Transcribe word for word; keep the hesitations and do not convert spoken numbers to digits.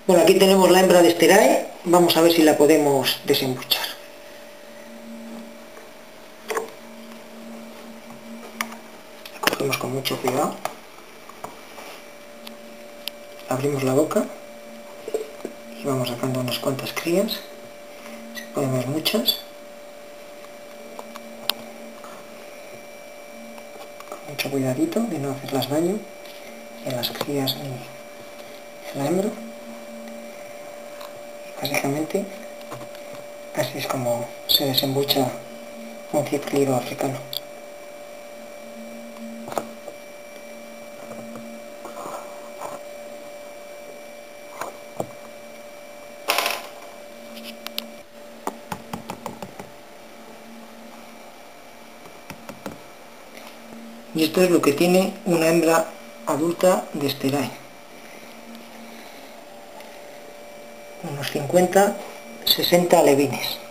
Bueno, aquí tenemos la hembra de Sterae, vamos a ver si la podemos desembuchar. La cogemos con mucho cuidado, abrimos la boca y vamos sacando unas cuantas crías, se pueden ver muchas. Con mucho cuidadito de no hacerlas daño, ni a las crías ni a la hembra. Básicamente, así es como se desembucha un ciprílido africano. Y esto es lo que tiene una hembra adulta de Sterae. Unos cincuenta, sesenta alevines.